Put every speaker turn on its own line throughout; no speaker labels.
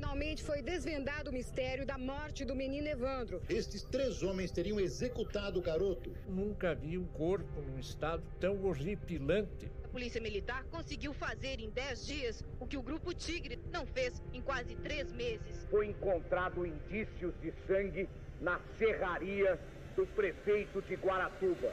Finalmente foi desvendado o mistério da morte do menino Evandro.
Estes 3 homens teriam executado o garoto.
Nunca vi um corpo num estado tão horripilante.
A Polícia Militar conseguiu fazer em 10 dias o que o Grupo Tigre não fez em quase 3 meses.
Foi encontrado indícios de sangue na serraria do prefeito de Guaratuba.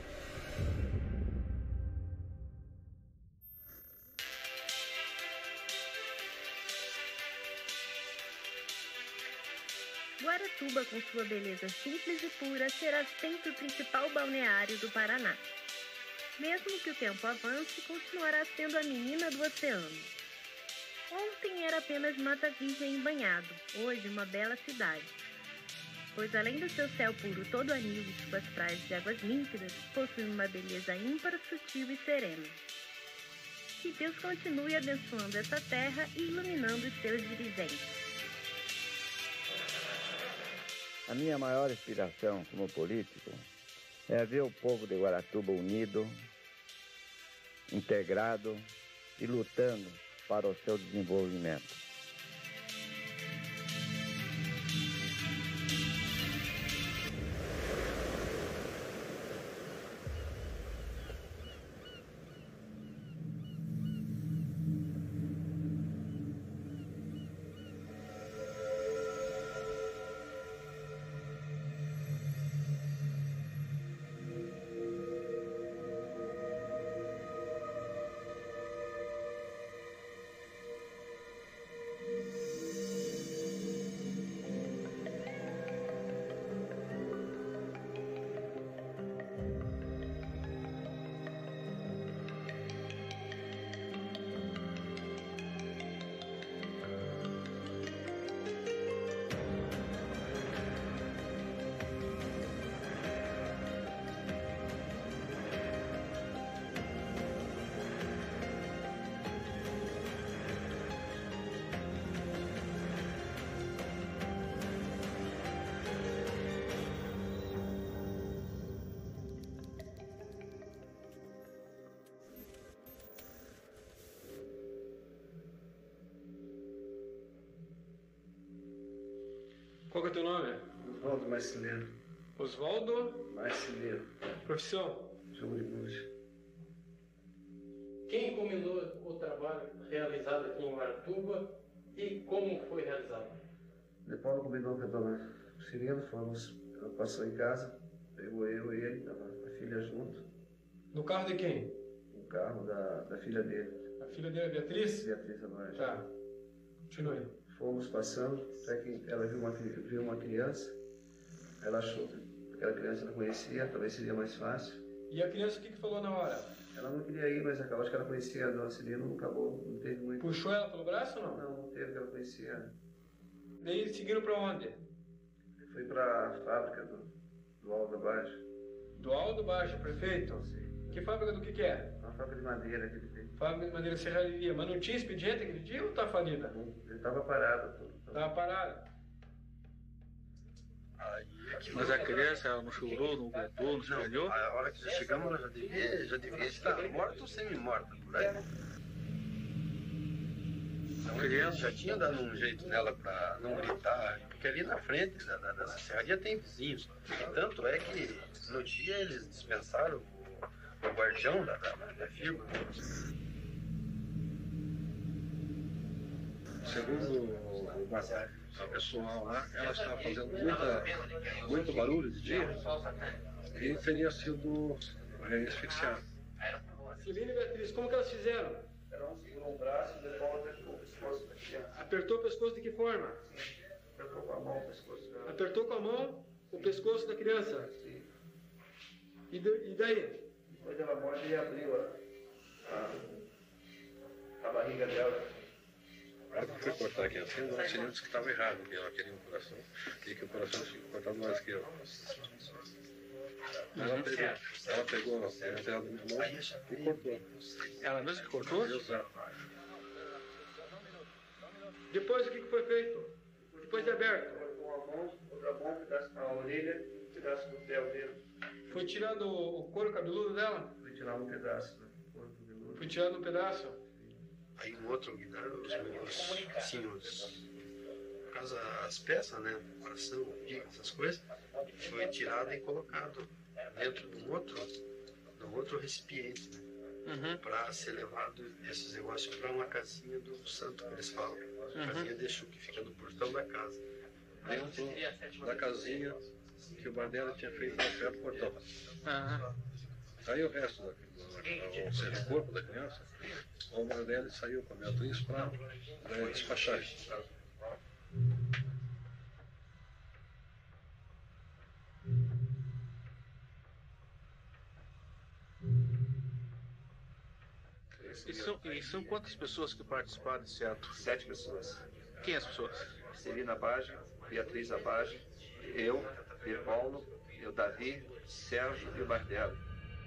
Guaratuba, com sua beleza simples e pura, será sempre o principal balneário do Paraná. Mesmo que o tempo avance, continuará sendo a menina do oceano. Ontem era apenas mata virgem e banhado, hoje uma bela cidade. Pois além do seu céu puro todo anil e suas praias de águas límpidas, possui uma beleza ímpar, sutil e serena. Que Deus continue abençoando essa terra e iluminando os seus dirigentes.
A minha maior inspiração como político é ver o povo de Guaratuba unido, integrado e lutando para o seu desenvolvimento.
Qual que é o teu nome?
Oswaldo Marcileiro.
Oswaldo
Marcileiro.
Profissão?
Jogo de música.
Quem encomendou o trabalho realizado aqui em Guaratuba e como foi realizado?
De Paulo combinou que eu estava seguindo, ela passou em casa, pegou eu e ele, tava a filha junto.
No carro de quem?
No carro da filha dele.
A filha dele é Beatriz?
Beatriz Amaro.
Tá. Continue.
Fomos passando, até que ela viu uma criança, ela achou que aquela criança não conhecia, talvez seria mais fácil.
E a criança o que falou na hora?
Ela não queria ir, mas acabou, acho que ela conhecia a dona Celina, não acabou, não teve muito.
Puxou ela pelo braço ou não?
Não teve, que ela conhecia.
Daí seguiram pra onde?
Foi pra fábrica do Aldo Baixo.
Do Aldo Baixo, prefeito?
Sim.
Que fábrica do que é?
Uma fábrica de madeira que ele tem.
Fábrica de madeira serraria, mas não tinha expediente aquele dia ou tá falida?
Ele estava parado.
Tava parado.
Mas a criança, ela não chorou, não gritou, não se espalhou?
A hora que chegamos, ela já devia estar morta ou semi-morta, por aí. Então, ele já tinha dado um jeito nela para não gritar, porque ali na frente dessa serraria tem vizinhos. E tanto é que no dia eles dispensaram o guardião da firma.
Segundo o pessoal lá, ela estava fazendo muito barulho de dia e teria sido asfixiada.
Celina e Beatriz, como que elas fizeram?
Ela segurou o braço e depois apertou o pescoço da criança.
Apertou o pescoço de que forma?
Apertou com a mão o pescoço dela.
Apertou com a mão o pescoço da criança?
Sim.
E daí?
Depois ela morre e abriu a barriga dela.
Ela foi cortar aqui assim, o Marcelino disse que estava errado, que ela queria um coração, queria que o coração fosse cortado mais que eu. Ela pegou a entrada do irmão e cortou.
Ela mesma que cortou?
Exato.
Depois o que foi feito? Depois de aberto?
Cortou a mão, outra mão, um pedaço na orelha e um pedaço do pé dele.
Foi tirado o couro cabeludo dela?
Foi tirado um pedaço do couro cabeludo.
Foi tirado um pedaço?
Aí um outro, os meninos, sim, os caso as peças, né, coração, fígado, essas coisas, foi tirado e colocado dentro de um outro recipiente, né, para ser levado esses negócios para uma casinha do santo, que eles falam, casinha de Exu, que fica no portão da casa.
Dentro da casinha que o Bardelli tinha feito na perto do portão. Aí o resto ou seja, o corpo da criança, o Bardelli saiu com a Beatriz para despachar.
E são quantas pessoas que participaram desse ato?
7 pessoas.
Quem as pessoas?
Celina Abage, Beatriz Abage, eu, Paulo, o Davi, Sérgio e o Bardelli.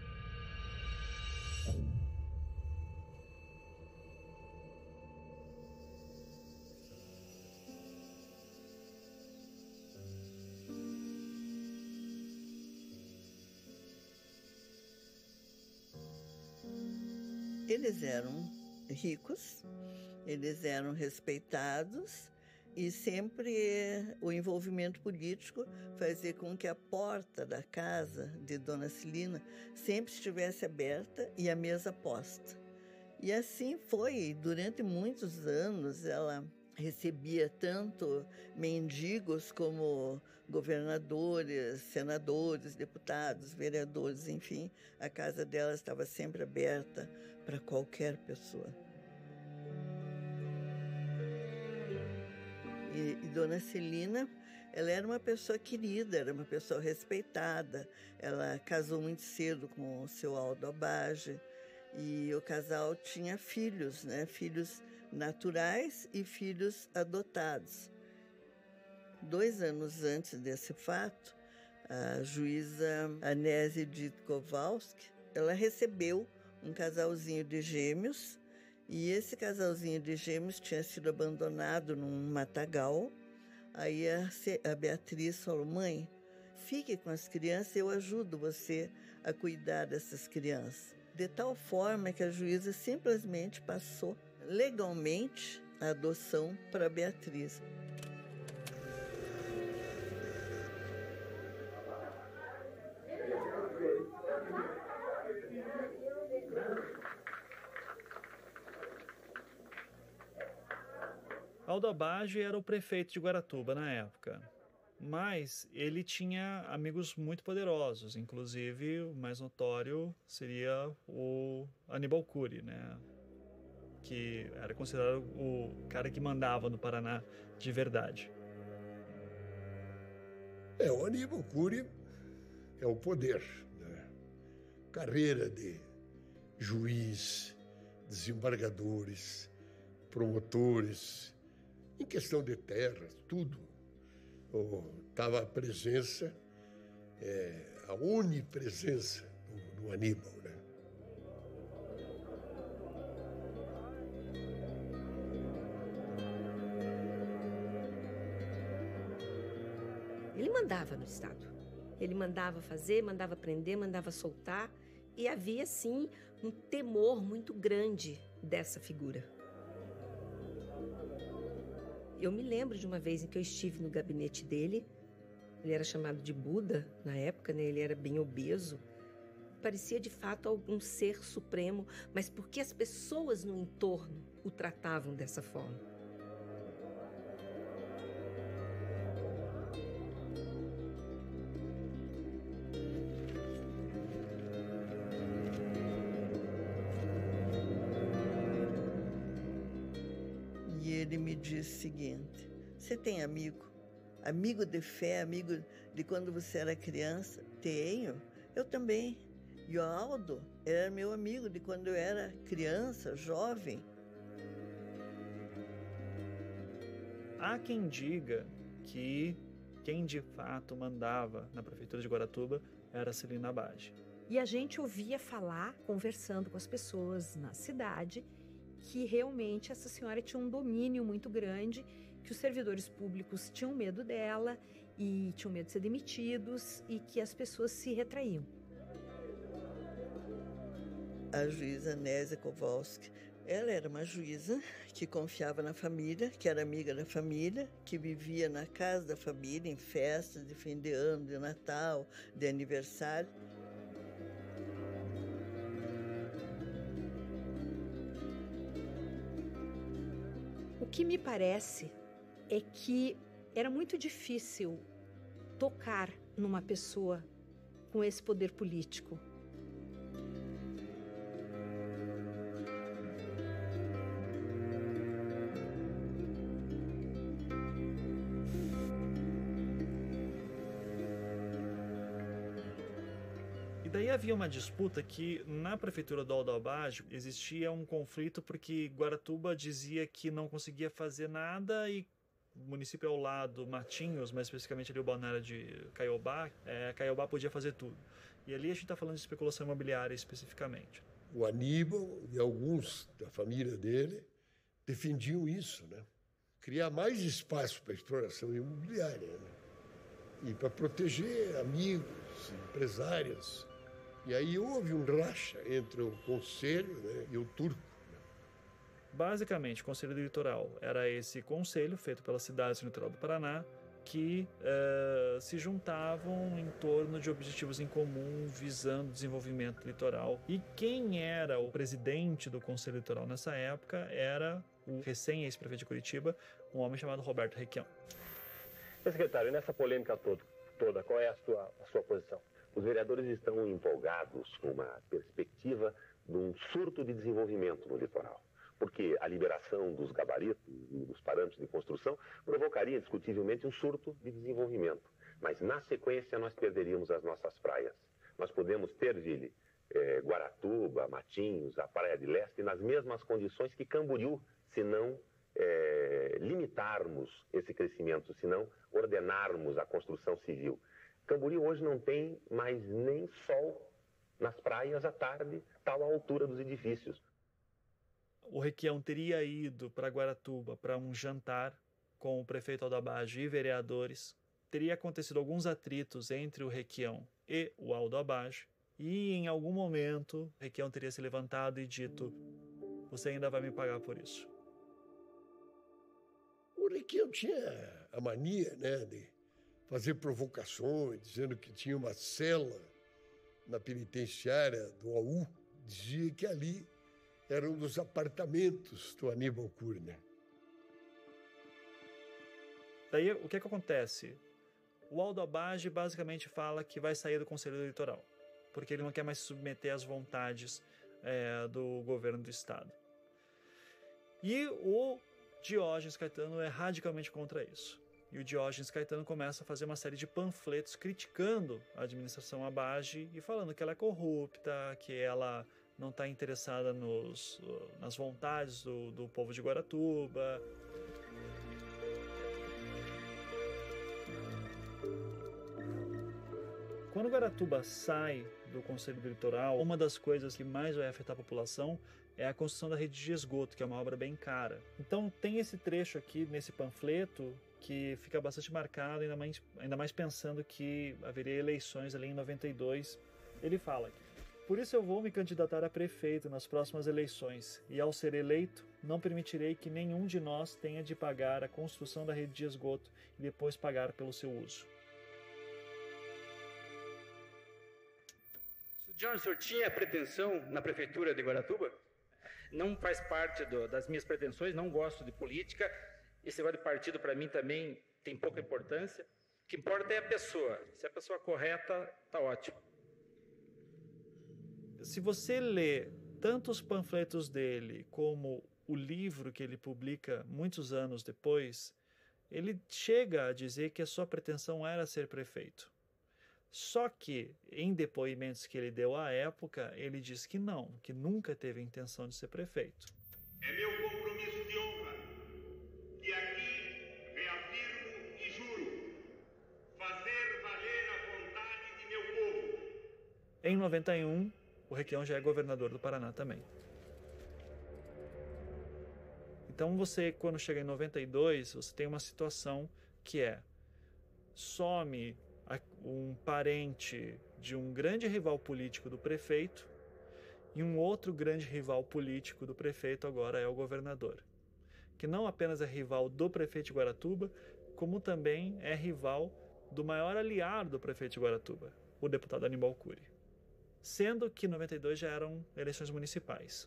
Eles eram ricos, eles eram respeitados e sempre o envolvimento político fazia com que a porta da casa de Dona Celina sempre estivesse aberta e a mesa posta. E assim foi, durante muitos anos ela recebia tanto mendigos como governadores, senadores, deputados, vereadores, enfim, a casa dela estava sempre aberta para qualquer pessoa. E Dona Celina, ela era uma pessoa querida, era uma pessoa respeitada. Ela casou muito cedo com o seu Aldo Abage e o casal tinha filhos, né? Filhos naturais e filhos adotados. 2 anos antes desse fato, a juíza Anésia Edith Kowalski, ela recebeu um casalzinho de gêmeos, e esse casalzinho de gêmeos tinha sido abandonado num matagal. Aí a Beatriz falou: mãe, fique com as crianças, eu ajudo você a cuidar dessas crianças. De tal forma que a juíza simplesmente passou legalmente a adoção para Beatriz.
Aldo Abage era o prefeito de Guaratuba na época, mas ele tinha amigos muito poderosos, inclusive o mais notório seria o Aníbal Cury, né? Que era considerado o cara que mandava no Paraná de verdade.
O Aníbal Cury é o poder, né? Carreira de juiz, desembargadores, promotores, em questão de terras, tudo. Estava a presença, a onipresença do Aníbal, né?
Ele mandava no Estado. Ele mandava fazer, mandava prender, mandava soltar. E havia, sim, um temor muito grande dessa figura. Eu me lembro de uma vez em que eu estive no gabinete dele. Ele era chamado de Buda na época, né? Ele era bem obeso. Parecia, de fato, um ser supremo, mas porque as pessoas no entorno o tratavam dessa forma.
Ele me disse o seguinte: você tem amigo? Amigo de fé, amigo de quando você era criança? Tenho, eu também. E o Aldo era meu amigo de quando eu era criança, jovem.
Há quem diga que quem de fato mandava na prefeitura de Guaratuba era Celina Abage.
E a gente ouvia falar, conversando com as pessoas na cidade, que realmente essa senhora tinha um domínio muito grande, que os servidores públicos tinham medo dela e tinham medo de ser demitidos e que as pessoas se retraíam.
A juíza Anésia Kowalski Ela era uma juíza que confiava na família, que era amiga da família, que vivia na casa da família, em festas de fim de ano, de Natal, de aniversário.
O que me parece é que era muito difícil tocar numa pessoa com esse poder político.
E daí havia uma disputa que na prefeitura do Alto Abajo existia um conflito porque Guaratuba dizia que não conseguia fazer nada e o município ao lado, Matinhos, mais especificamente ali o balneário de Caiobá, Caiobá podia fazer tudo. E ali a gente está falando de especulação imobiliária especificamente.
O Aníbal e alguns da família dele defendiam isso, né? Criar mais espaço para exploração imobiliária, né? E para proteger amigos, empresários. E aí houve um racha entre o conselho, né, e o turco.
Basicamente, o Conselho do Litoral era esse conselho feito pelas cidades do litoral do Paraná que se juntavam em torno de objetivos em comum visando o desenvolvimento litoral. E quem era o presidente do Conselho Litoral nessa época era o recém-ex-prefeito de Curitiba, um homem chamado Roberto Requião.
Secretário, nessa polêmica toda, qual é a sua posição?
Os vereadores estão empolgados com uma perspectiva de um surto de desenvolvimento no litoral, porque a liberação dos gabaritos e dos parâmetros de construção provocaria indiscutivelmente um surto de desenvolvimento. Mas, na sequência, nós perderíamos as nossas praias. Nós podemos ter, Vili, Guaratuba, Matinhos, a Praia de Leste, nas mesmas condições que Camboriú, se não limitarmos esse crescimento, se não ordenarmos a construção civil. Camboriú hoje não tem mais nem sol nas praias à tarde, tal a altura dos edifícios.
O Requião teria ido para Guaratuba para um jantar com o prefeito Aldo Abajo e vereadores. Teria acontecido alguns atritos entre o Requião e o Aldo Abajo. E em algum momento, o Requião teria se levantado e dito: "Você ainda vai me pagar por isso."
O Requião tinha a mania, né, de fazer provocações, dizendo que tinha uma cela na penitenciária do AU. Dizia que ali era um dos apartamentos do Aníbal Cury.
Daí, o que acontece? O Aldo Abajo basicamente fala que vai sair do Conselho do Litoral, porque ele não quer mais se submeter às vontades do governo do Estado. E o Diógenes Caetano é radicalmente contra isso. E o Diógenes Caetano começa a fazer uma série de panfletos criticando a administração Abajo e falando que ela é corrupta, que ela não está interessada nas vontades do povo de Guaratuba. Quando Guaratuba sai do Conselho do Litoral, uma das coisas que mais vai afetar a população é a construção da rede de esgoto, que é uma obra bem cara. Então tem esse trecho aqui nesse panfleto que fica bastante marcado, ainda mais pensando que haveria eleições ali em 92. Ele fala aqui: "Por isso eu vou me candidatar a prefeito nas próximas eleições, e ao ser eleito, não permitirei que nenhum de nós tenha de pagar a construção da rede de esgoto e depois pagar pelo seu uso."
John, o senhor tinha pretensão na prefeitura de Guaratuba? Não faz parte das minhas pretensões, não gosto de política. Esse negócio de partido para mim também tem pouca importância. O que importa é a pessoa. Se a pessoa é correta, tá ótimo.
Se você lê tanto os panfletos dele como o livro que ele publica muitos anos depois, ele chega a dizer que a sua pretensão era ser prefeito. Só que, em depoimentos que ele deu à época, ele diz que não, que nunca teve a intenção de ser prefeito.
É meu compromisso de honra que aqui reafirmo e juro fazer valer a vontade de meu povo.
Em 91, o Requião já é governador do Paraná também. Então você, quando chega em 92, você tem uma situação que some um parente de um grande rival político do prefeito E um outro grande rival político do prefeito agora é o governador, que não apenas é rival do prefeito de Guaratuba, como também é rival do maior aliado do prefeito de Guaratuba, o deputado Aníbal Cury. Sendo que em 92 já eram eleições municipais.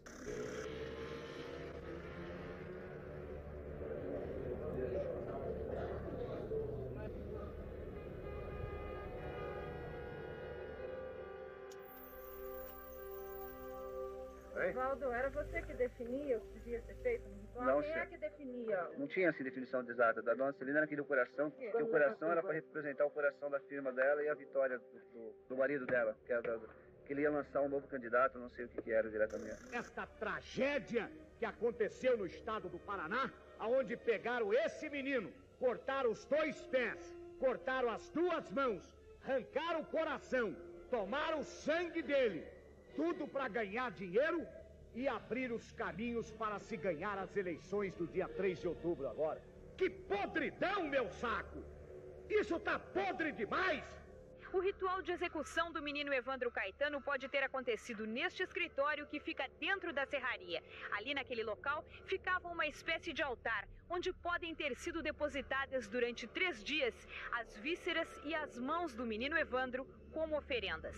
Valdo, era você que definia o que devia ser feito no ritual?
Não,
Quem é
senhor.
que definia?
Não tinha assim definição exata. Da dona Celina era aquele do coração, porque o coração era para representar o coração da firma dela e a vitória do marido dela, que ele ia lançar um novo candidato, não sei o que era diretamente.
Esta tragédia que aconteceu no estado do Paraná, aonde pegaram esse menino, cortaram os 2 pés, cortaram as 2 mãos, arrancaram o coração, tomaram o sangue dele, tudo para ganhar dinheiro e abrir os caminhos para se ganhar as eleições do dia 3 de outubro agora. Que podridão, meu saco! Isso tá podre demais!
O ritual de execução do menino Evandro Caetano pode ter acontecido neste escritório que fica dentro da serraria. Ali naquele local ficava uma espécie de altar, onde podem ter sido depositadas durante 3 dias as vísceras e as mãos do menino Evandro como oferendas.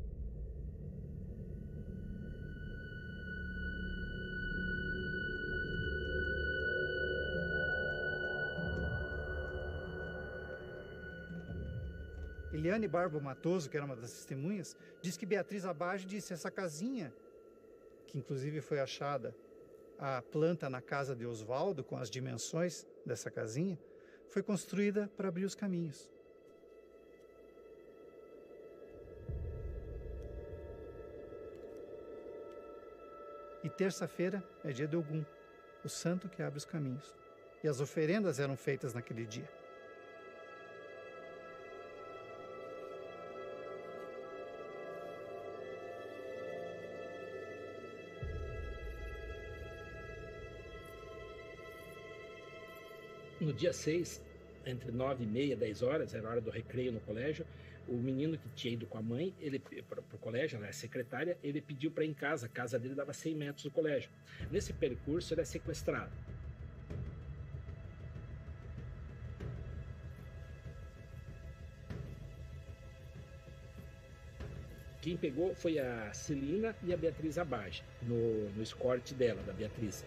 Eliane Barbo Matoso, que era uma das testemunhas, diz que Beatriz Abage disse: essa casinha, que inclusive foi achada a planta na casa de Osvaldo, com as dimensões dessa casinha, foi construída para abrir os caminhos. E terça-feira é dia de Ogum, o santo que abre os caminhos. E as oferendas eram feitas naquele dia.
No dia 6, entre 9h30 e 10 horas, era a hora do recreio no colégio, o menino que tinha ido com a mãe para o colégio, ela é secretária, ele pediu para ir em casa, a casa dele dava 100 metros do colégio. Nesse percurso ele é sequestrado. Quem pegou foi a Celina e a Beatriz Abage, no escorte dela, da Beatriz.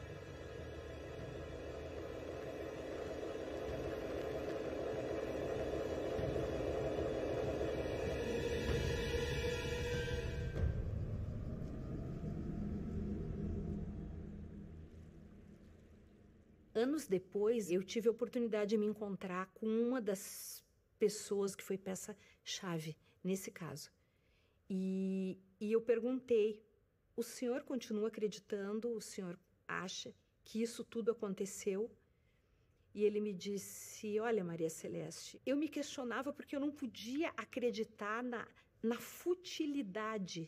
Anos depois, eu tive a oportunidade de me encontrar com uma das pessoas que foi peça-chave nesse caso. E eu perguntei: o senhor continua acreditando? O senhor acha que isso tudo aconteceu? E ele me disse: olha, Maria Celeste, eu me questionava porque eu não podia acreditar na futilidade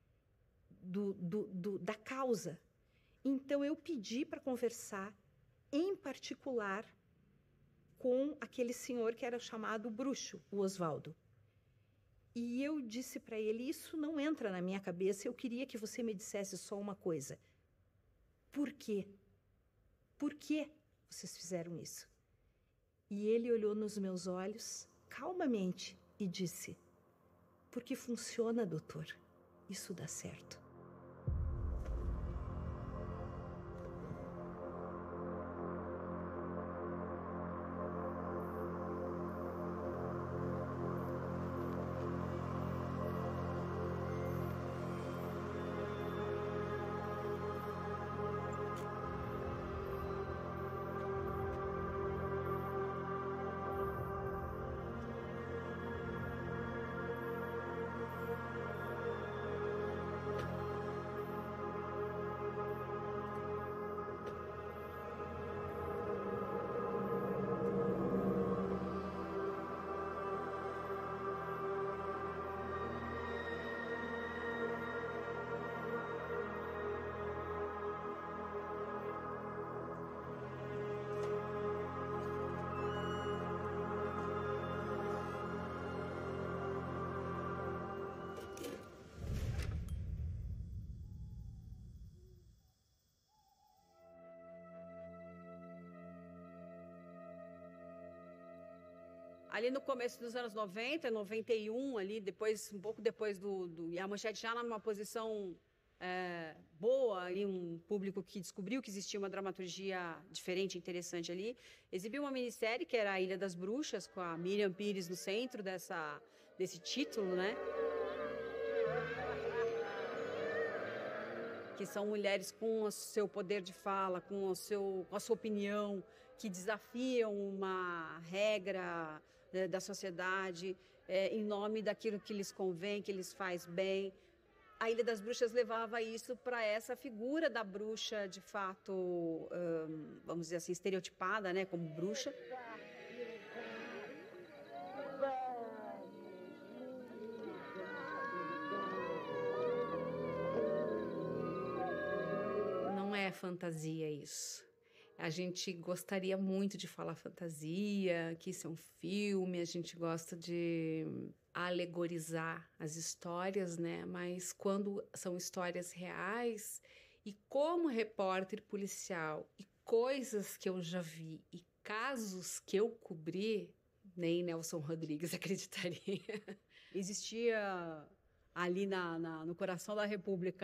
da causa. Então eu pedi para conversar, em particular com aquele senhor que era chamado bruxo, o Osvaldo. E eu disse para ele: isso não entra na minha cabeça, eu queria que você me dissesse só uma coisa. Por quê? Por que vocês fizeram isso? E ele olhou nos meus olhos, calmamente, e disse: porque funciona, doutor. Isso dá certo.
Ali no começo dos anos 90, 91, ali depois, um pouco depois e a Manchete já numa posição boa, ali um público que descobriu que existia uma dramaturgia diferente, interessante ali, exibiu uma minissérie que era A Ilha das Bruxas, com a Miriam Pires no centro desse título, né? Que são mulheres com o seu poder de fala, com a sua opinião, que desafiam uma regra da sociedade em nome daquilo que lhes convém, que lhes faz bem. A Ilha das Bruxas levava isso para essa figura da bruxa, de fato, vamos dizer assim, estereotipada, né, como bruxa.
Não é fantasia isso. A gente gostaria muito de falar fantasia, que isso é um filme, a gente gosta de alegorizar as histórias, né? Mas quando são histórias reais, e como repórter policial, e coisas que eu já vi, e casos que eu cobri, nem Nelson Rodrigues acreditaria.
Existia ali no coração da República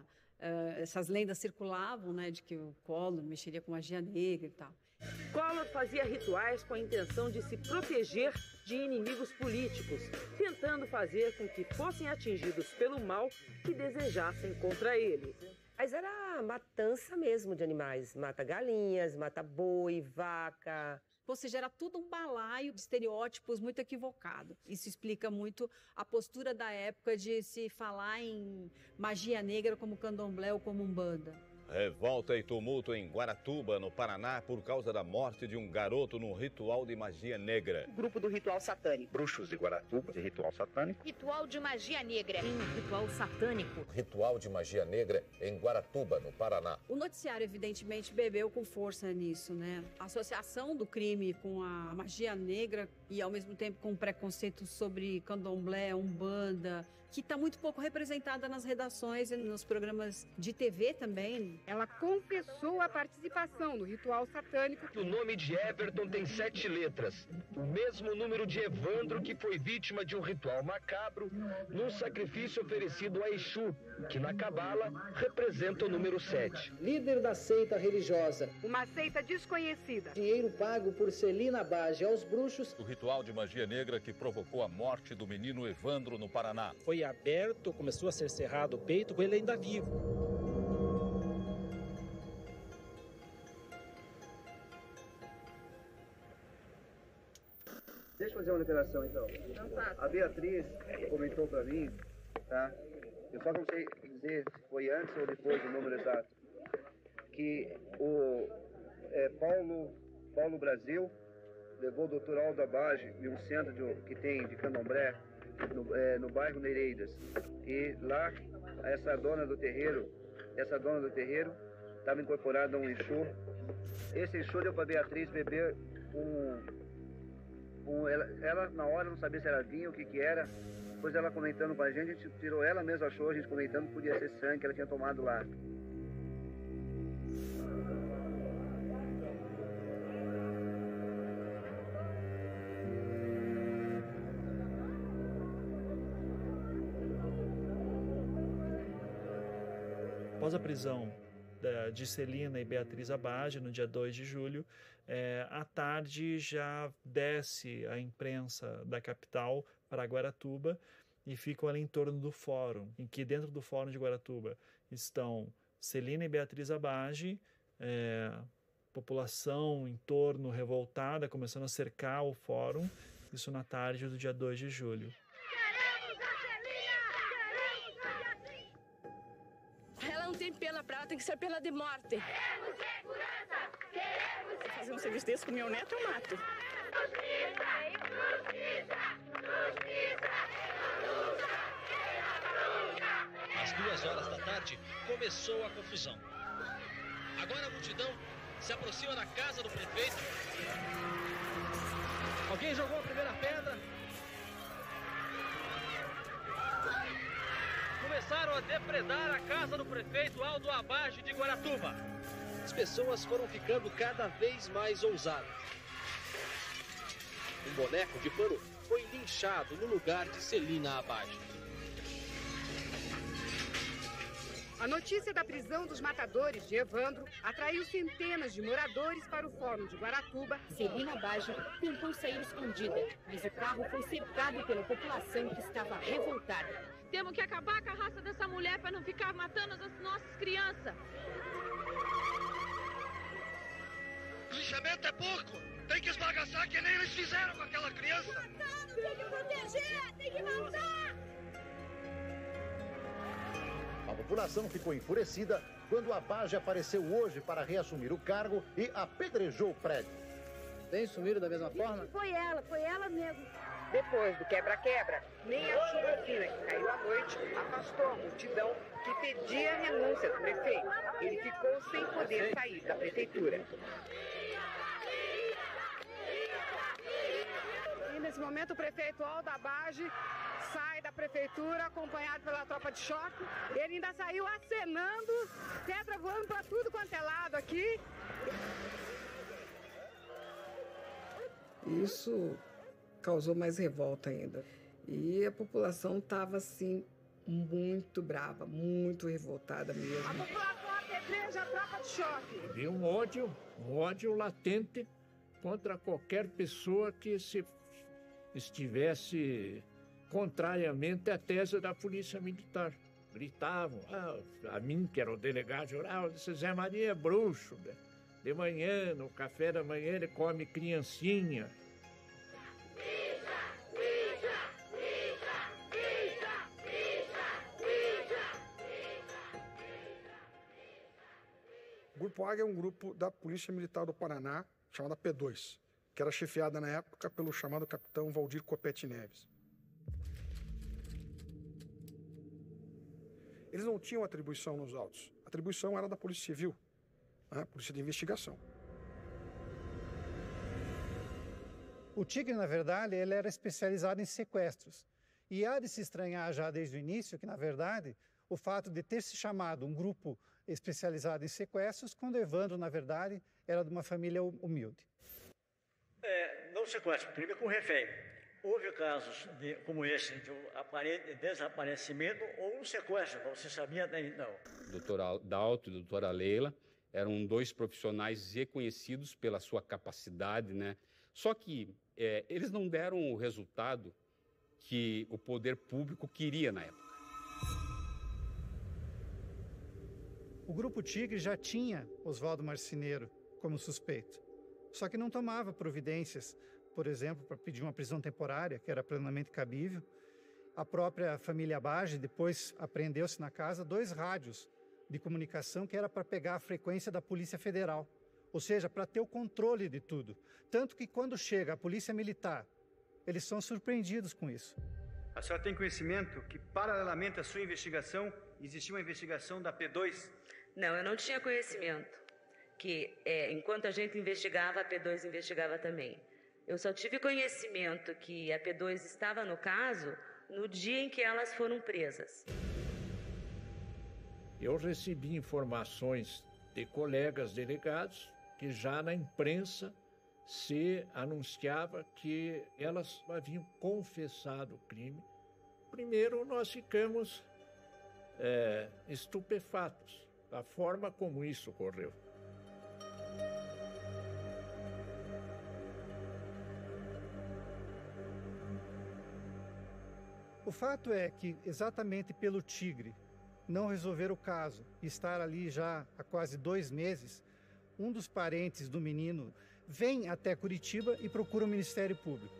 essas lendas circulavam, né, de que o Collor mexeria com magia negra e tal.
Collor fazia rituais com a intenção de se proteger de inimigos políticos, tentando fazer com que fossem atingidos pelo mal que desejassem contra ele.
Mas era matança mesmo de animais. Mata galinhas, mata boi, vaca.
Ou seja, era tudo um balaio de estereótipos muito equivocado. Isso explica muito a postura da época de se falar em magia negra como candomblé ou como umbanda.
Revolta e tumulto em Guaratuba, no Paraná, por causa da morte de um garoto num ritual de magia negra.
Grupo do ritual satânico.
Bruxos de Guaratuba, de ritual satânico.
Ritual de magia negra.
Ritual satânico.
Ritual de magia negra em Guaratuba, no Paraná.
O noticiário, evidentemente, bebeu com força nisso, né? A associação do crime com a magia negra e, ao mesmo tempo, com preconceito sobre candomblé, umbanda, que está muito pouco representada nas redações e nos programas de TV também.
Ela confessou a participação no ritual satânico.
O nome de Everton tem 7 letras, o mesmo número de Evandro, que foi vítima de um ritual macabro num sacrifício oferecido a Exu, que na cabala representa o número 7.
Líder da seita religiosa.
Uma seita desconhecida.
Dinheiro pago por Celina Bage aos bruxos.
O ritual de magia negra que provocou a morte do menino Evandro no Paraná.
Foi aberto, começou a ser cerrado o peito com ele ainda vivo.
Deixa eu fazer uma declaração, então. A Beatriz comentou para mim, tá? Eu só não sei dizer se foi antes ou depois o número exato, que o Paulo Brasil levou o Dr. Aldo Abage em um centro que tem de candomblé, no bairro Nereidas. E lá, essa dona do terreiro estava incorporada a um Exu. Esse Exu deu para Beatriz beber ela na hora não sabia se era vinho, o que era. Depois ela comentando com a gente tirou, ela mesma achou, a gente comentando que podia ser sangue que ela tinha tomado lá.
Após a prisão de Celina e Beatriz Abage, no dia 2 de julho, à tarde já desce a imprensa da capital para Guaratuba e ficam ali em torno do fórum, em que dentro do fórum de Guaratuba estão Celina e Beatriz Abage, população em torno revoltada, começando a cercar o fórum, isso na tarde do dia 2 de julho.
Tem pena pra ela, tem que ser pena de morte.
Queremos segurança! Queremos
fazer um serviço desse com meu neto, eu mato.
Justiça!
Às 2h da tarde, começou a confusão. Agora a multidão se aproxima da casa do prefeito. Alguém jogou a primeira pedra. Começaram a depredar a casa do prefeito Aldo Abage de Guaratuba. As pessoas foram ficando cada vez mais ousadas. um boneco de pano, foi linchado no lugar de Celina Abage.
A notícia da prisão dos matadores de Evandro atraiu centenas de moradores para o Fórum de Guaratuba.
Celina Abage tentou sair escondida, mas o carro foi cercado pela população que estava revoltada.
Temos que acabar com a raça dessa mulher para não ficar matando as nossas crianças.
Lixamento é pouco! Tem que esbagaçar que nem eles fizeram com aquela criança!
Tem que proteger! Tem que matar!
A população ficou enfurecida quando Abage apareceu hoje para reassumir o cargo e apedrejou o prédio.
Tem sumido da mesma forma?
Foi ela mesmo.
Depois do quebra-quebra, nem a chuva fina que caiu à noite afastou a multidão que pedia a renúncia do prefeito. Ele ficou sem poder sair da prefeitura.
E nesse momento o prefeito Aldo Abage sai da prefeitura acompanhado pela tropa de choque. Ele ainda saiu acenando, pedra voando para tudo quanto é lado aqui.
Isso causou mais revolta ainda. E a população estava, assim, muito brava, muito revoltada mesmo.
A população apedreja a tropa de choque.
Havia um ódio latente contra qualquer pessoa que se estivesse contrariamente à tese da polícia militar. Gritavam, a mim, que era o delegado geral, disse, Zé Maria é bruxo. De manhã, no café da manhã, ele come criancinha.
O Grupo Águia é um grupo da Polícia Militar do Paraná, chamada P2, que era chefiada na época pelo chamado capitão Valdir Copete Neves. Eles não tinham atribuição nos autos. A atribuição era da Polícia Civil, né? Polícia de Investigação.
O Tigre, na verdade, ele era especializado em sequestros. E há de se estranhar já desde o início que, na verdade, o fato de ter se chamado um grupo especializado em sequestros, quando Evandro, na verdade, era de uma família humilde.
Não sequestro, crime com refém. Houve casos como esse, de um aparente desaparecimento ou um sequestro, você sabia até então?
O doutor Adalto e a doutora Leila eram dois profissionais reconhecidos pela sua capacidade, né? Só que eles não deram o resultado que o poder público queria na época.
O Grupo Tigre já tinha Oswaldo Marceneiro como suspeito, só que não tomava providências, por exemplo, para pedir uma prisão temporária, que era plenamente cabível. A própria família Abage depois apreendeu-se na casa 2 rádios de comunicação que era para pegar a frequência da Polícia Federal, ou seja, para ter o controle de tudo. Tanto que quando chega a Polícia Militar, eles são surpreendidos com isso.
A senhora tem conhecimento que, paralelamente à sua investigação, existia uma investigação da P2?
Não, eu não tinha conhecimento que, enquanto a gente investigava, a P2 investigava também. Eu só tive conhecimento que a P2 estava no caso no dia em que elas foram presas.
Eu recebi informações de colegas delegados que já na imprensa se anunciava que elas haviam confessado o crime. Primeiro, nós ficamos estupefatos da forma como isso ocorreu.
O fato é que, exatamente pelo Tigre não resolver o caso e estar ali já há quase 2 meses, um dos parentes do menino vem até Curitiba e procura o Ministério Público.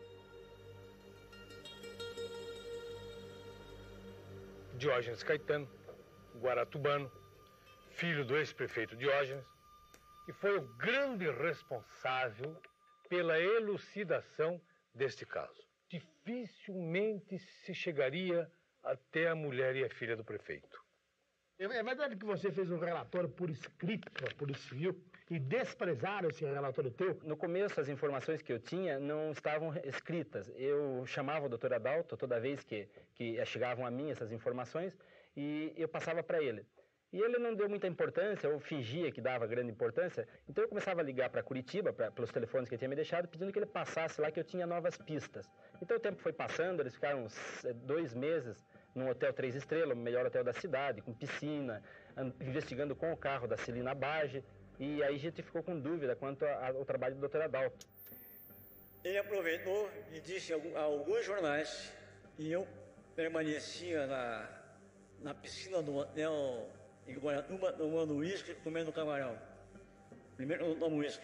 Diógenes Caetano, guaratubano, filho do ex-prefeito Diógenes, que foi o grande responsável pela elucidação deste caso. Dificilmente se chegaria até a mulher e a filha do prefeito.
É verdade que você fez um relatório por escrito para a Polícia Civil e desprezaram esse relatório teu?
No começo, as informações que eu tinha não estavam escritas. Eu chamava o doutor Adalto toda vez que chegavam a mim essas informações e eu passava para ele. E ele não deu muita importância, ou fingia que dava grande importância. Então eu começava a ligar para Curitiba, pelos telefones que ele tinha me deixado, pedindo que ele passasse lá, que eu tinha novas pistas. Então o tempo foi passando, eles ficaram uns 2 meses num hotel 3 estrelas, o melhor hotel da cidade, com piscina, investigando com o carro da Celina Bage. E aí a gente ficou com dúvida quanto ao trabalho do Dr. Adalto.
Ele aproveitou e disse a alguns jornais, e eu permanecia na piscina do hotel em Guaratuba, tomando uísque e comendo camarão. Primeiro eu tomo uísque.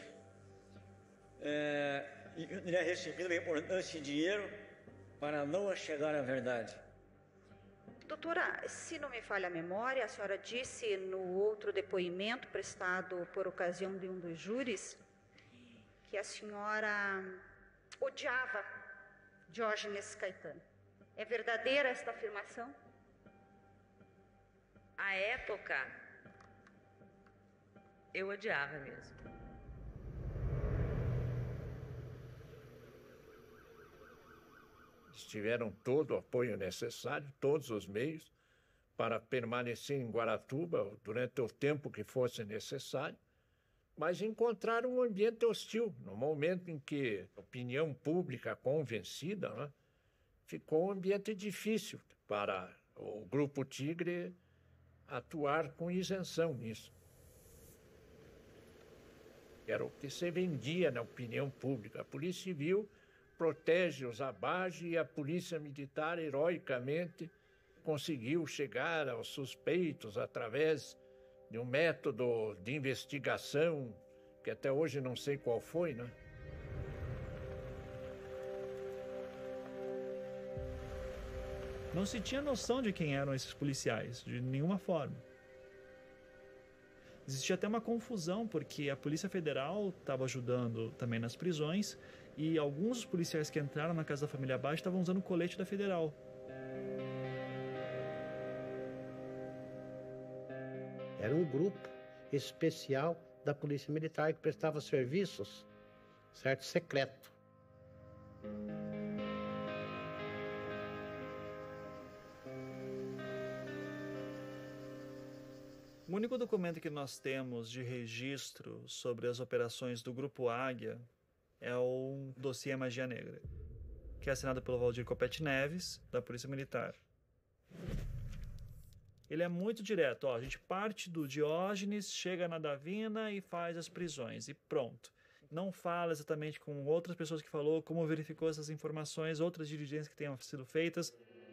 E eu teria recebido esse dinheiro para não chegar à verdade.
Doutora, se não me falha a memória, a senhora disse no outro depoimento prestado por ocasião de um dos júris que a senhora odiava Diógenes Caetano. É verdadeira esta afirmação?
À época, eu odiava mesmo.
Eles tiveram todo o apoio necessário, todos os meios, para permanecer em Guaratuba durante o tempo que fosse necessário, mas encontraram um ambiente hostil. No momento em que a opinião pública convencida, né, ficou um ambiente difícil para o Grupo Tigre atuar com isenção nisso. Era o que se vendia na opinião pública. A Polícia Civil protege os Abage e a Polícia Militar, heroicamente, conseguiu chegar aos suspeitos através de um método de investigação que até hoje não sei qual foi, né?
Não se tinha noção de quem eram esses policiais, de nenhuma forma. Existia até uma confusão, porque a Polícia Federal estava ajudando também nas prisões e alguns dos policiais que entraram na casa da família Abage estavam usando o colete da Federal.
Era um grupo especial da Polícia Militar que prestava serviços, certo, secreto.
O único documento que nós temos de registro sobre as operações do Grupo Águia é o dossiê Magia Negra, que é assinado pelo Valdir Copete Neves, da Polícia Militar. Ele é muito direto. A gente parte do Diógenes, chega na Davina e faz as prisões, e pronto. Não fala exatamente com outras pessoas que falou, como verificou essas informações, outras diligências que tenham sido feitas.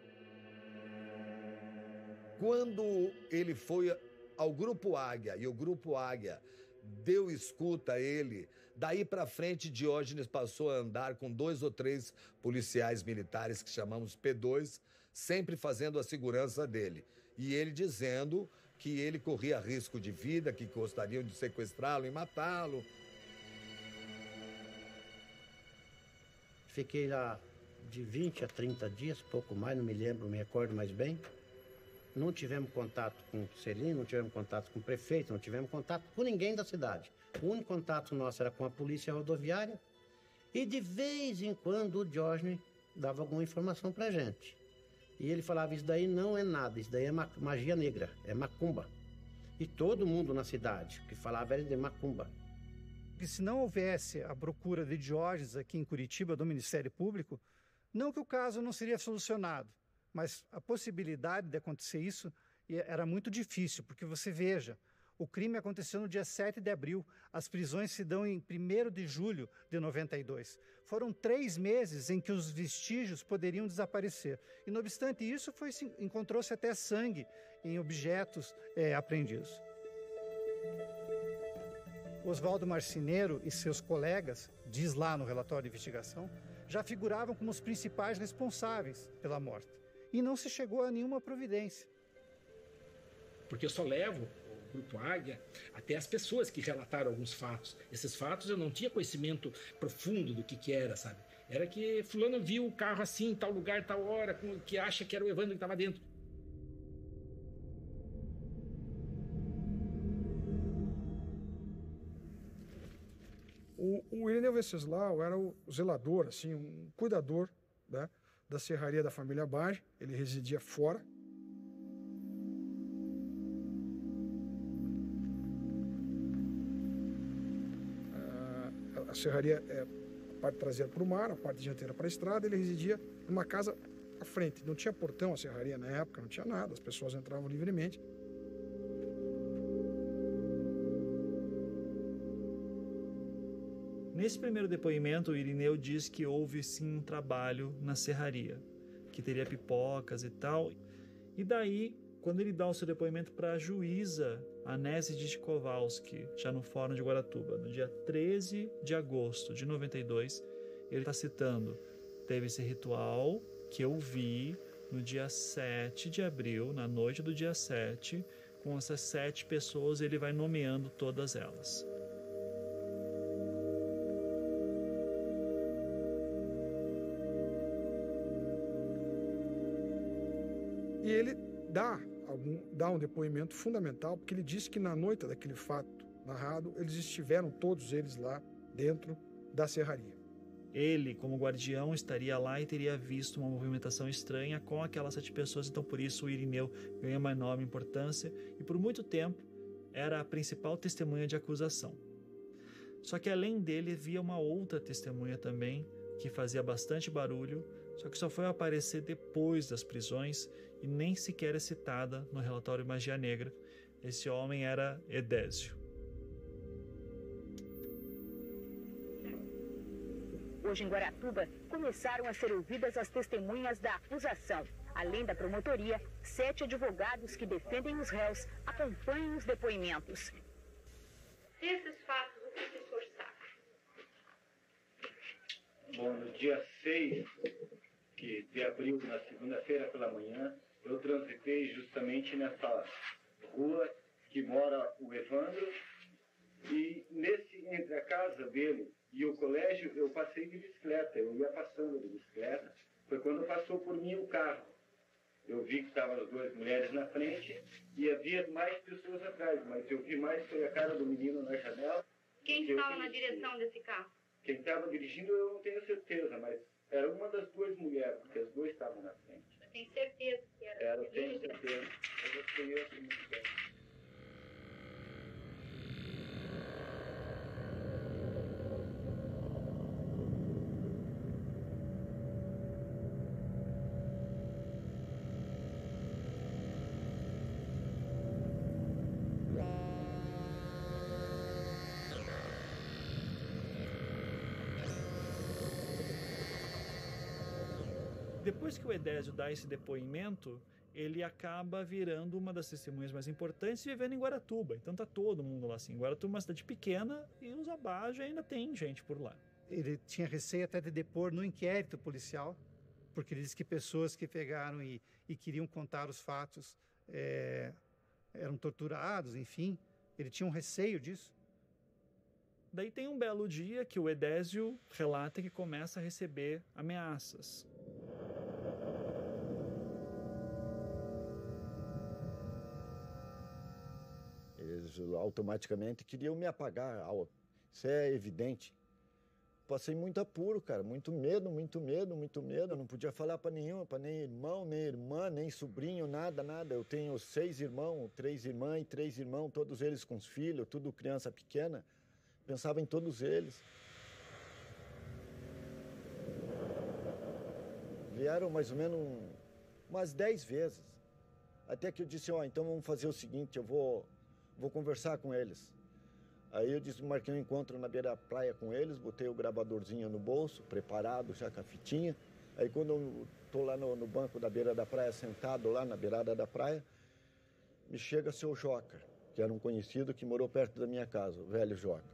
Quando ele foi ao Grupo Águia e o Grupo Águia deu escuta a ele, daí para frente Diógenes passou a andar com 2 ou 3 policiais militares que chamamos P2, sempre fazendo a segurança dele. E ele dizendo que ele corria risco de vida, que gostariam de sequestrá-lo e matá-lo.
Fiquei lá de 20 a 30 dias, pouco mais, não me lembro, me recordo mais bem. Não tivemos contato com o Celino, não tivemos contato com o prefeito, não tivemos contato com ninguém da cidade. O único contato nosso era com a polícia rodoviária e de vez em quando o Diógenes dava alguma informação pra gente. E ele falava, isso daí não é nada, isso daí é magia negra, é macumba. E todo mundo na cidade que falava era de macumba.
Que se não houvesse a procura de Diógenes aqui em Curitiba, do Ministério Público, não que o caso não seria solucionado, mas a possibilidade de acontecer isso era muito difícil, porque você veja, o crime aconteceu no dia 7 de abril, as prisões se dão em 1º de julho de 92. Foram 3 meses em que os vestígios poderiam desaparecer. E, não obstante isso, encontrou-se até sangue em objetos apreendidos. Oswaldo Marceneiro e seus colegas, diz lá no relatório de investigação, já figuravam como os principais responsáveis pela morte. E não se chegou a nenhuma providência.
Porque eu só levo o Grupo Águia até as pessoas que relataram alguns fatos. Esses fatos eu não tinha conhecimento profundo do que era, sabe? Era que fulano viu o carro assim, em tal lugar, tal hora, que acha que era o Evandro que estava dentro.
O Irineu Venceslau era o zelador, assim, um cuidador, né, da serraria da família Abage. Ele residia fora. A serraria é a parte traseira para o mar, a parte dianteira para a estrada. Ele residia numa casa à frente. Não tinha portão a serraria na época, não tinha nada. As pessoas entravam livremente.
Nesse primeiro depoimento, o Irineu diz que houve sim um trabalho na serraria, que teria pipocas e tal. E daí, quando ele dá o seu depoimento para a juíza Anese de Kowalski, já no Fórum de Guaratuba, no dia 13 de agosto de 92, ele está citando: teve esse ritual que eu vi no dia 7 de abril, na noite do dia 7, com essas 7 pessoas, ele vai nomeando todas elas.
E ele dá um depoimento fundamental, porque ele disse que na noite daquele fato narrado, eles estiveram todos eles lá dentro da serraria.
Ele, como guardião, estaria lá e teria visto uma movimentação estranha com aquelas 7 pessoas, então por isso o Irineu ganha uma enorme importância e por muito tempo era a principal testemunha de acusação. Só que além dele havia uma outra testemunha também, que fazia bastante barulho, só que só foi aparecer depois das prisões e nem sequer é citada no relatório Magia Negra. Esse homem era Edésio.
Hoje em Guaratuba, começaram a ser ouvidas as testemunhas da acusação. Além da promotoria, 7 advogados que defendem os réus acompanham os depoimentos.
Desses fatos, o que o senhor sabe?
Bom, no dia 6 de abril, na segunda-feira pela manhã, eu transitei justamente nessa rua que mora o Evandro, e entre a casa dele e o colégio eu passei de bicicleta, eu ia passando de bicicleta, foi quando passou por mim o carro. Eu vi que estavam as 2 mulheres na frente e havia mais pessoas atrás, mas eu vi mais foi a cara do menino na janela.
Quem estava na direção desse carro?
Quem estava dirigindo eu não tenho certeza, mas era uma das 2 mulheres, porque as 2 estavam na frente.
Tem certeza que era?
Era, tenho certeza. Eu conheço muito bem.
Depois que o Edésio dá esse depoimento, ele acaba virando uma das testemunhas mais importantes e vivendo em Guaratuba. Então tá todo mundo lá assim. Guaratuba é uma cidade pequena e os Abage ainda tem gente por lá.
Ele tinha receio até de depor no inquérito policial, porque ele disse que pessoas que pegaram e queriam contar os fatos eram torturados, enfim. Ele tinha um receio disso.
Daí tem um belo dia que o Edésio relata que começa a receber ameaças.
Eles automaticamente queriam me apagar, isso é evidente. Passei muito apuro, cara, muito medo. Eu não podia falar para nenhum, para nem irmão, nem irmã, nem sobrinho, nada. Eu tenho 6 irmãos, 3 irmãs e 3 irmãos, todos eles com os filhos, tudo criança pequena. Pensava em todos eles. Vieram mais ou menos umas 10 vezes. Até que eu disse, então vamos fazer o seguinte, eu vou conversar com eles. Aí eu marquei um encontro na beira da praia com eles, botei o gravadorzinho no bolso, preparado já com a fitinha. Aí quando eu estou lá no banco da beira da praia, sentado lá na beirada da praia, me chega seu Joca, que era um conhecido que morou perto da minha casa, o velho Joca.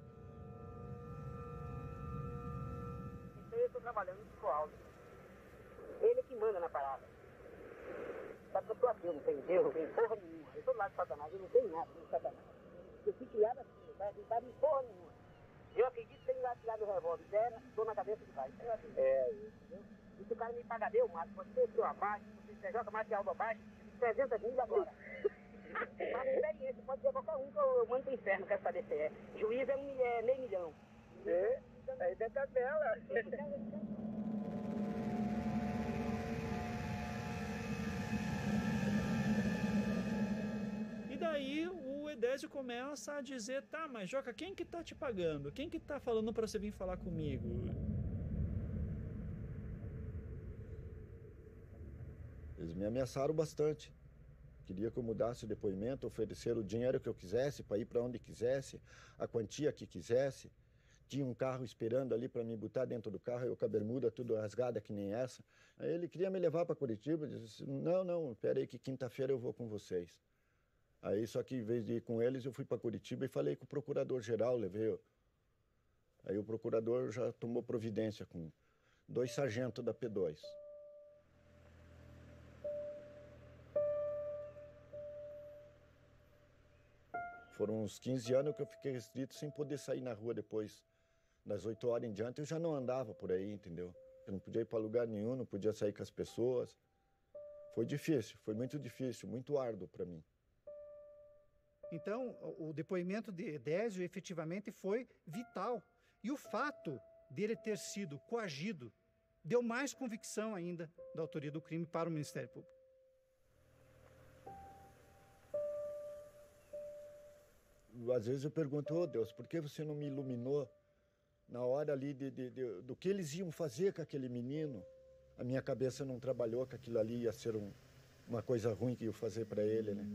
Eu estou trabalhando no Alto. Ele que manda na parada. Sabe que eu sou ateu, não tem Deus, não tem porra nenhuma. Eu sou do lado de Satanás, eu não tenho nada de Satanás. Eu fui criado assim, vai acreditar em porra nenhuma. Eu acredito que ele vai tirar meu revólver dela, estou na cabeça do pai. E se o cara me pagar, eu mato. Você entrou abaixo, você joga mais que algo abaixo, 300 mil agora. Mas a experiência pode ser qualquer um que eu mando pro inferno, quero saber se é. Juiz é meio milhão. Aí dentro da tela.
E daí o Désio começa a dizer, tá, mas Joca, quem que tá te pagando? Quem que tá falando para você vir falar comigo?
Eles me ameaçaram bastante. Queria que eu mudasse o depoimento, ofereceram o dinheiro que eu quisesse, para ir para onde quisesse, a quantia que quisesse. Tinha um carro esperando ali para me botar dentro do carro, eu com a bermuda tudo rasgada que nem essa. Aí ele queria me levar para Curitiba, disse, não, espera aí que quinta-feira eu vou com vocês. Aí só que em vez de ir com eles, eu fui para Curitiba e falei com o procurador-geral, levei. Aí o procurador já tomou providência com 2 sargentos da P2. Foram uns 15 anos que eu fiquei restrito sem poder sair na rua depois. Das 8 horas em diante eu já não andava por aí, entendeu? Eu não podia ir para lugar nenhum, não podia sair com as pessoas. Foi difícil, foi muito difícil, muito árduo para mim.
Então, o depoimento de Désio efetivamente foi vital. E o fato dele ter sido coagido deu mais convicção ainda da autoria do crime para o Ministério Público.
Às vezes eu pergunto, oh Deus, por que você não me iluminou na hora ali do que eles iam fazer com aquele menino? A minha cabeça não trabalhou que aquilo ali ia ser uma coisa ruim que ia fazer para ele, né?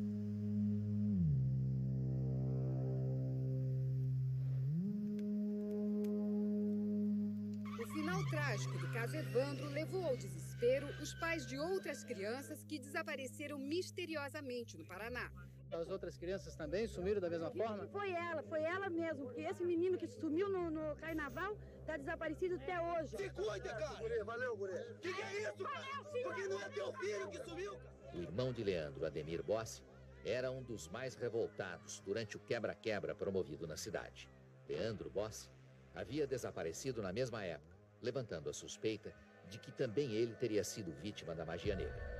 O final trágico do caso Evandro levou ao desespero os pais de outras crianças que desapareceram misteriosamente no Paraná.
As outras crianças também sumiram da mesma forma?
Foi ela mesmo, porque esse menino que sumiu no carnaval tá desaparecido até hoje.
Se cuida, cara! Valeu, guri! Que é isso, cara? Porque não é teu filho que sumiu, cara!
O irmão de Leandro, Ademir Bossi, era um dos mais revoltados durante o quebra-quebra promovido na cidade. Leandro Bossi havia desaparecido na mesma época, levantando a suspeita de que também ele teria sido vítima da magia negra.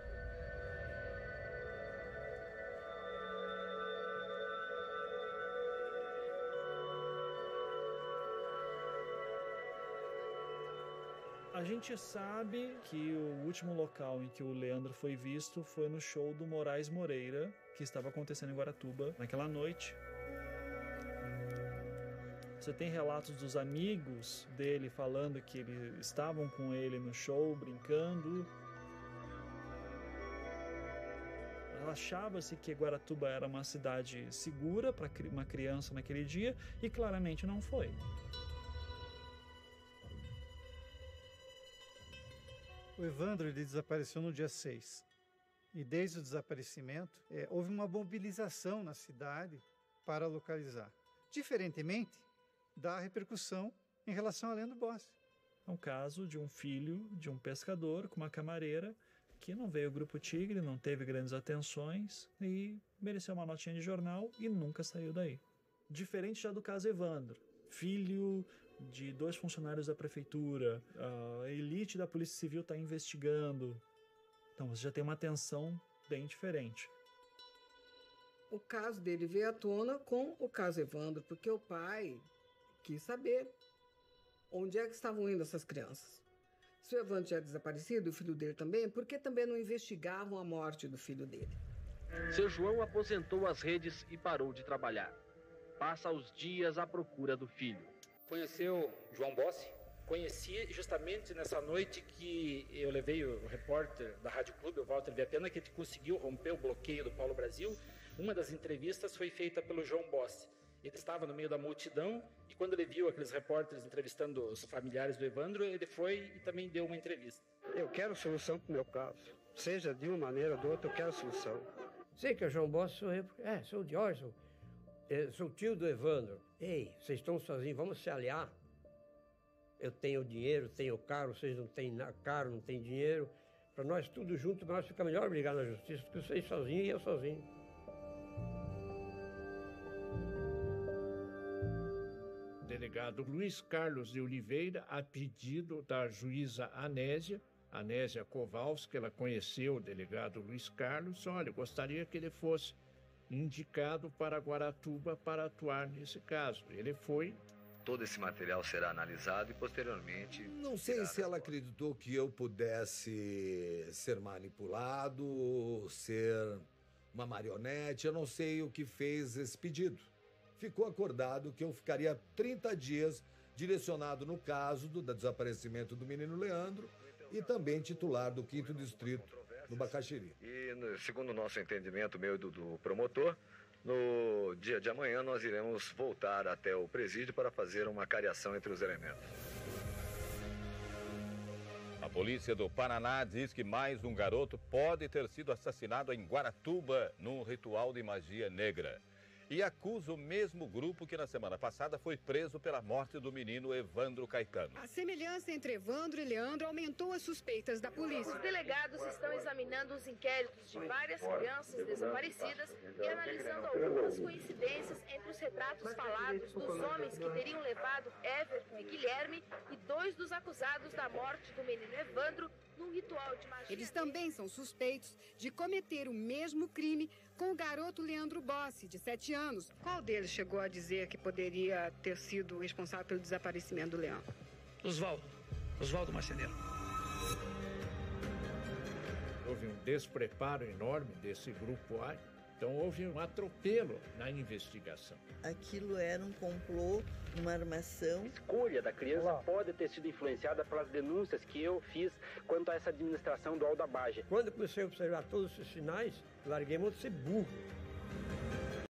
A gente sabe que o último local em que o Leandro foi visto foi no show do Moraes Moreira, que estava acontecendo em Guaratuba naquela noite. Você tem relatos dos amigos dele falando que eles estavam com ele no show, brincando. Achava-se que Guaratuba era uma cidade segura para uma criança naquele dia e claramente não foi.
O Evandro ele desapareceu no dia 6. E desde o desaparecimento, houve uma mobilização na cidade para localizar. Diferentemente da repercussão em relação a Leandro Bossi.
É um caso de um filho de um pescador com uma camareira que não veio ao Grupo Tigre, não teve grandes atenções e mereceu uma notinha de jornal e nunca saiu daí. Diferente já do caso Evandro, filho de 2 funcionários da prefeitura, a elite da Polícia Civil está investigando. Então você já tem uma atenção bem diferente.
O caso dele veio à tona com o caso Evandro, porque o pai quis saber onde é que estavam indo essas crianças. Se o Evandro tinha desaparecido, o filho dele também, por que também não investigavam a morte do filho dele?
Seu João aposentou as redes e parou de trabalhar. Passa os dias à procura do filho.
Conheceu João Bossi? Conheci justamente nessa noite que eu levei o repórter da Rádio Clube, o Walter Viapena, que conseguiu romper o bloqueio do Paulo Brasil. Uma das entrevistas foi feita pelo João Bossi. Ele estava no meio da multidão e quando ele viu aqueles repórteres entrevistando os familiares do Evandro, ele foi e também deu uma entrevista.
Eu quero solução para o meu caso. Seja de uma maneira ou de outra, eu quero solução.
Sei que é o João Bossi, sou eu. Sou o Diógenes. Sou tio do Evandro. Ei, vocês estão sozinhos, vamos se aliar. Eu tenho dinheiro, tenho carro, vocês não têm carro, não têm dinheiro. Para nós tudo junto, para nós fica melhor brigar na justiça do que vocês sozinhos e eu sozinho.
Delegado Luiz Carlos de Oliveira, a pedido da juíza Anésia Kowalski, ela conheceu o delegado Luiz Carlos, olha, eu gostaria que ele fosse indicado para Guaratuba para atuar nesse caso. Ele foi.
Todo esse material será analisado e posteriormente...
Não sei se ela acreditou que eu pudesse ser manipulado, ser uma marionete, eu não sei o que fez esse pedido. Ficou acordado que eu ficaria 30 dias direcionado no caso do desaparecimento do menino Leandro e também titular do 5º Distrito, no Bacaxiri.
E, segundo o nosso entendimento, meu e do promotor, no dia de amanhã nós iremos voltar até o presídio para fazer uma cariação entre os elementos.
A polícia do Paraná diz que mais um garoto pode ter sido assassinado em Guaratuba num ritual de magia negra. E acusa o mesmo grupo que na semana passada foi preso pela morte do menino Evandro Caetano.
A semelhança entre Evandro e Leandro aumentou as suspeitas da polícia.
Os delegados estão examinando os inquéritos de várias crianças desaparecidas e analisando algumas coincidências entre os retratos falados dos homens que teriam levado Everton e Guilherme e 2 dos acusados da morte do menino Evandro num ritual de magia.
Eles também são suspeitos de cometer o mesmo crime com o garoto Leandro Bossi, de 7 anos. Qual deles chegou a dizer que poderia ter sido responsável pelo desaparecimento do Leandro?
Oswaldo Marceneiro.
Houve um despreparo enorme desse grupo A. Então houve um atropelo na investigação.
Aquilo era um complô, uma armação.
A escolha da criança pode ter sido influenciada pelas denúncias que eu fiz quanto a essa administração do Aldabagia.
Quando eu comecei a observar todos esses sinais, larguei mão de ser burro.